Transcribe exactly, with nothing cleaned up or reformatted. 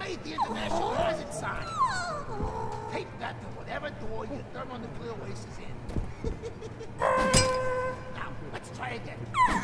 made the international hazard sign. Tape that to whatever door your thermonuclear waste is in. Now, let's try again.